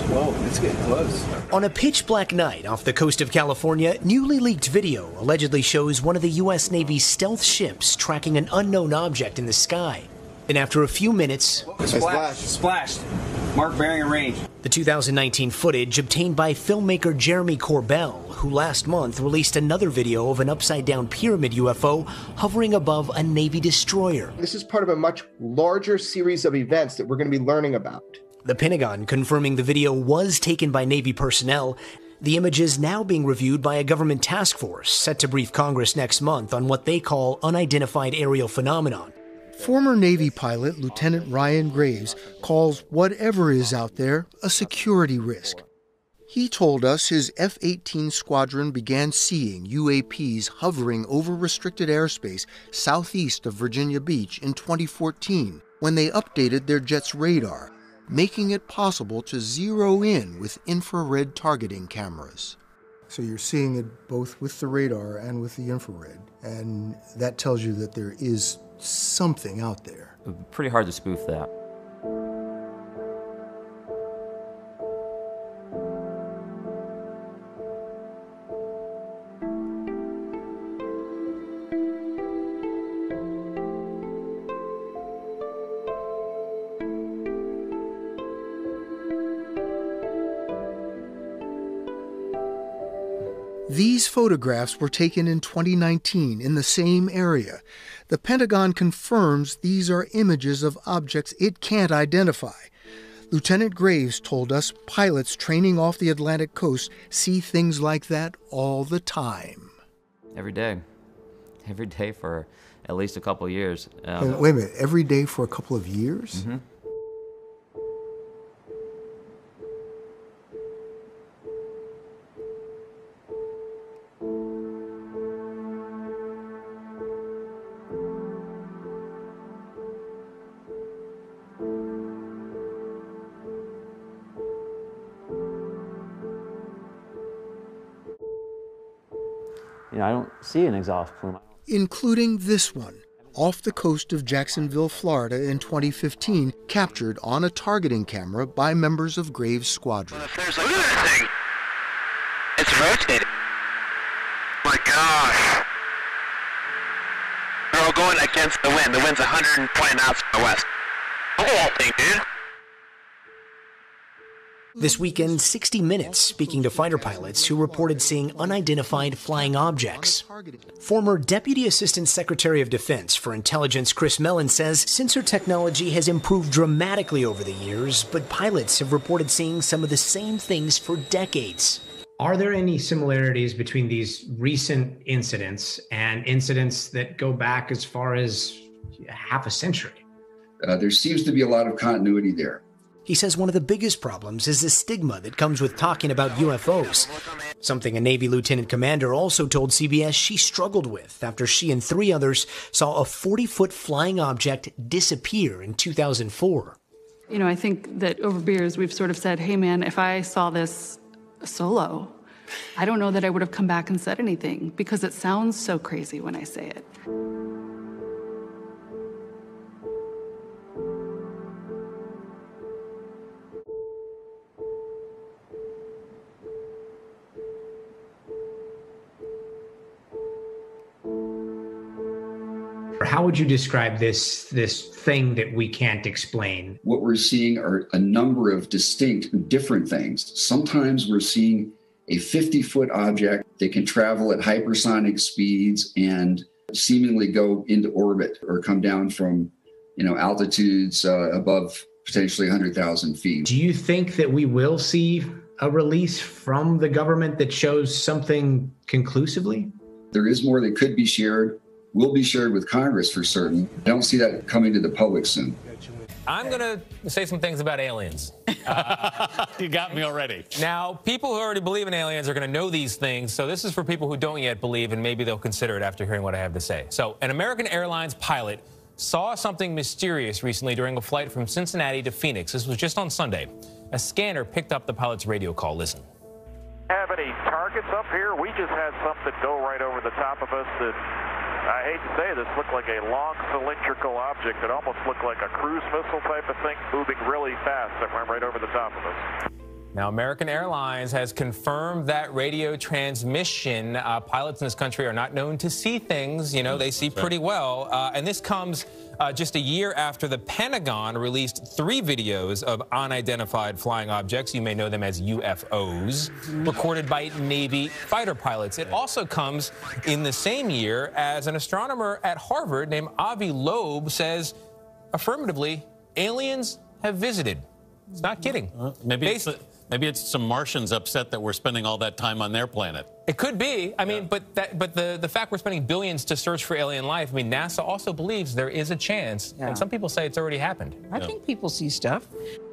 Whoa, it's getting close. On a pitch-black night off the coast of California, newly leaked video allegedly shows one of the U.S. Navy's stealth ships tracking an unknown object in the sky. And after a few minutes... Splashed. Mark bearing and range. The 2019 footage obtained by filmmaker Jeremy Corbell, who last month released another video of an upside-down pyramid UFO hovering above a Navy destroyer. This is part of a much larger series of events that we're going to be learning about. The Pentagon confirming the video was taken by Navy personnel. The image is now being reviewed by a government task force set to brief Congress next month on what they call unidentified aerial phenomenon. Former Navy pilot Lieutenant Ryan Graves calls whatever is out there a security risk. He told us his F-18 squadron began seeing UAPs hovering over restricted airspace southeast of Virginia Beach in 2014 when they updated their jet's radar, making it possible to zero in with infrared targeting cameras. So you're seeing it both with the radar and with the infrared, and that tells you that there is something out there. Pretty hard to spoof that. These photographs were taken in 2019 in the same area. The Pentagon confirms these are images of objects it can't identify. Lieutenant Graves told us pilots training off the Atlantic coast see things like that all the time. Every day. Every day for at least a couple of years. Wait a minute, every day for a couple of years? Mm-hmm. I don't see an exhaust plume. Including this one, off the coast of Jacksonville, Florida in 2015, captured on a targeting camera by members of Graves' squadron. Look at that thing! It's rotating. My gosh! They're all going against the wind. The wind's 120 knots from the west. Look at that thing, dude! This weekend, 60 Minutes speaking to fighter pilots who reported seeing unidentified flying objects. Former Deputy Assistant Secretary of Defense for Intelligence Chris Mellon says sensor technology has improved dramatically over the years, but pilots have reported seeing some of the same things for decades. Are there any similarities between these recent incidents and incidents that go back as far as half a century? There seems to be a lot of continuity there. He says one of the biggest problems is the stigma that comes with talking about UFOs, something a Navy lieutenant commander also told CBS she struggled with after she and 3 others saw a 40-foot flying object disappear in 2004. I think that over years we've sort of said, hey man, if I saw this solo, I don't know that I would have come back and said anything because it sounds so crazy when I say it. How would you describe this thing that we can't explain? What we're seeing are a number of distinct, different things. Sometimes we're seeing a 50-foot object that can travel at hypersonic speeds and seemingly go into orbit or come down from, altitudes above potentially 100,000 feet. Do you think that we will see a release from the government that shows something conclusively? There is more that could be shared. Will be shared with Congress for certain. I don't see that coming to the public soon. I'm going to say some things about aliens. You got me already. Now, people who already believe in aliens are going to know these things, so this is for people who don't yet believe, and maybe they'll consider it after hearing what I have to say. So, an American Airlines pilot saw something mysterious recently during a flight from Cincinnati to Phoenix. This was just on Sunday. A scanner picked up the pilot's radio call. Listen. Have any targets up here? We just had something go right over the top of us that... I hate to say this, looked like a long cylindrical object that almost looked like a cruise missile type of thing moving really fast that went right over the top of us. Now, American Airlines has confirmed that radio transmission. Pilots in this country are not known to see things. You know, they see pretty well. And this comes just a year after the Pentagon released 3 videos of unidentified flying objects. You may know them as UFOs, recorded by Navy fighter pilots. It also comes in the same year as an astronomer at Harvard named Avi Loeb says, affirmatively, aliens have visited. It's not kidding. Maybe it's some Martians upset that we're spending all that time on their planet. It could be. I mean, but the fact we're spending billions to search for alien life, I mean, NASA also believes there is a chance, and some people say it's already happened. I think people see stuff.